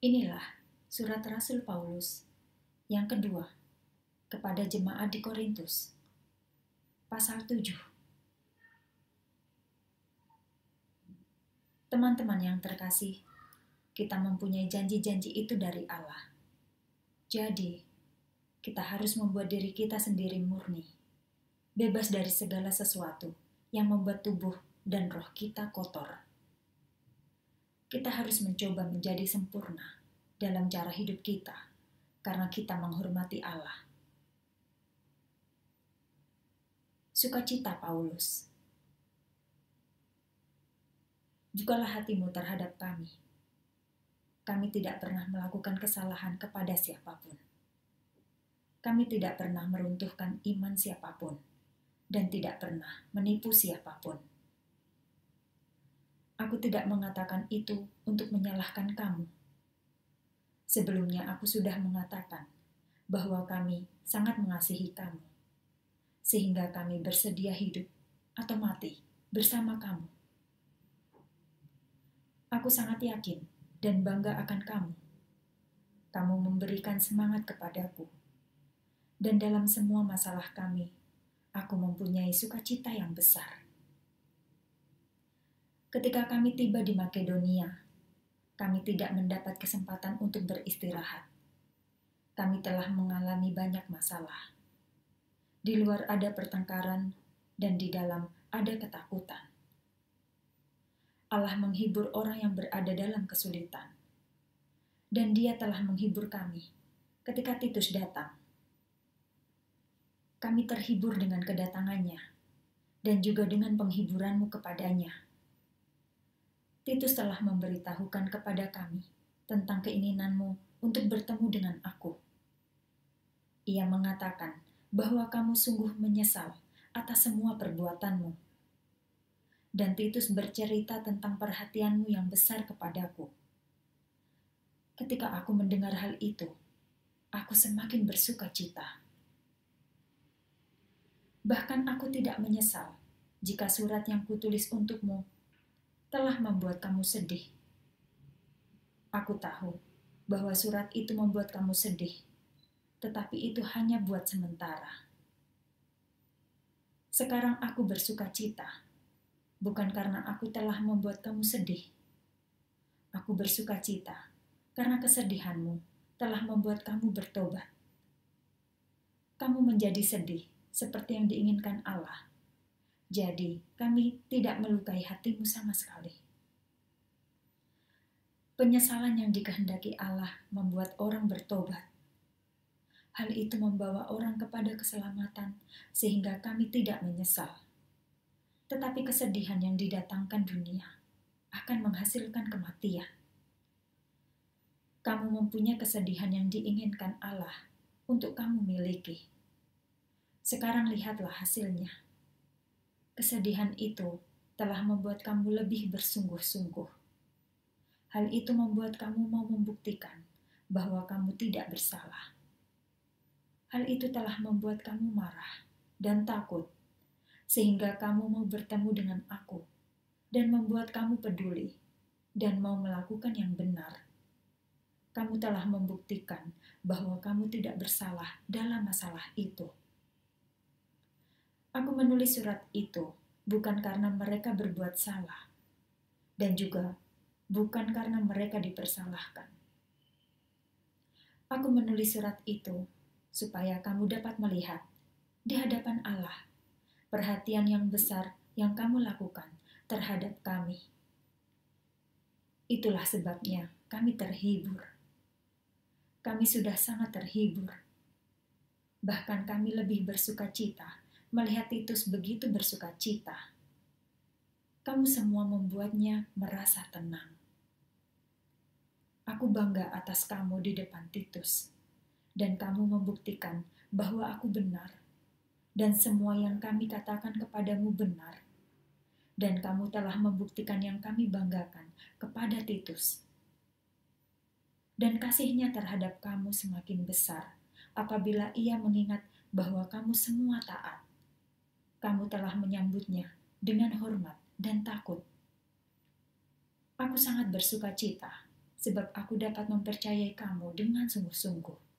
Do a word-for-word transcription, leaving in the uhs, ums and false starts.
Inilah surat Rasul Paulus yang kedua kepada jemaat di Korintus, pasal tujuh. Teman-teman yang terkasih, kita mempunyai janji-janji itu dari Allah. Jadi, kita harus membuat diri kita sendiri murni, bebas dari segala sesuatu yang membuat tubuh dan roh kita kotor. Kita harus mencoba menjadi sempurna dalam cara hidup kita, karena kita menghormati Allah. Sukacita Paulus. Bukalah hatimu terhadap kami. Kami tidak pernah melakukan kesalahan kepada siapapun. Kami tidak pernah meruntuhkan iman siapapun, dan tidak pernah menipu siapapun. Aku tidak mengatakan itu untuk menyalahkan kamu. Sebelumnya aku sudah mengatakan bahwa kami sangat mengasihi kamu, sehingga kami bersedia hidup atau mati bersama kamu. Aku sangat yakin dan bangga akan kamu. Kamu memberikan semangat kepadaku, dan dalam semua masalah kami, aku mempunyai sukacita yang besar. Ketika kami tiba di Makedonia, kami tidak mendapat kesempatan untuk beristirahat. Kami telah mengalami banyak masalah. Di luar ada pertengkaran, dan di dalam ada ketakutan. Allah menghibur orang yang berada dalam kesulitan. Dan Dia telah menghibur kami ketika Titus datang. Kami terhibur dengan kedatangannya, dan juga dengan penghiburanmu kepadanya. Titus telah memberitahukan kepada kami tentang keinginanmu untuk bertemu dengan aku. Ia mengatakan bahwa kamu sungguh menyesal atas semua perbuatanmu. Dan Titus bercerita tentang perhatianmu yang besar kepadaku. Ketika aku mendengar hal itu, aku semakin bersuka cita. Bahkan aku tidak menyesal jika surat yang kutulis untukmu telah membuat kamu sedih. Aku tahu bahwa surat itu membuat kamu sedih, tetapi itu hanya buat sementara. Sekarang aku bersuka cita, bukan karena aku telah membuat kamu sedih. Aku bersuka cita karena kesedihanmu telah membuat kamu bertobat. Kamu menjadi sedih seperti yang diinginkan Allah. Jadi, kami tidak melukai hatimu sama sekali. Penyesalan yang dikehendaki Allah membuat orang bertobat. Hal itu membawa orang kepada keselamatan sehingga kami tidak menyesal. Tetapi kesedihan yang didatangkan dunia akan menghasilkan kematian. Kamu mempunyai kesedihan yang diinginkan Allah untuk kamu miliki. Sekarang lihatlah hasilnya. Kesedihan itu telah membuat kamu lebih bersungguh-sungguh. Hal itu membuat kamu mau membuktikan bahwa kamu tidak bersalah. Hal itu telah membuat kamu marah dan takut, sehingga kamu mau bertemu dengan aku dan membuat kamu peduli dan mau melakukan yang benar. Kamu telah membuktikan bahwa kamu tidak bersalah dalam masalah itu. Aku menulis surat itu bukan karena mereka berbuat salah, dan juga bukan karena mereka dipersalahkan. Aku menulis surat itu supaya kamu dapat melihat di hadapan Allah perhatian yang besar yang kamu lakukan terhadap kami. Itulah sebabnya kami terhibur. Kami sudah sangat terhibur. Bahkan kami lebih bersuka cita melihat Titus begitu bersuka cita. Kamu semua membuatnya merasa tenang. Aku bangga atas kamu di depan Titus, dan kamu membuktikan bahwa aku benar, dan semua yang kami katakan kepadamu benar, dan kamu telah membuktikan yang kami banggakan kepada Titus. Dan kasihnya terhadap kamu semakin besar apabila ia mengingat bahwa kamu semua taat. Kamu telah menyambutnya dengan hormat dan takut. Aku sangat bersuka cita sebab aku dapat mempercayai kamu dengan sungguh-sungguh.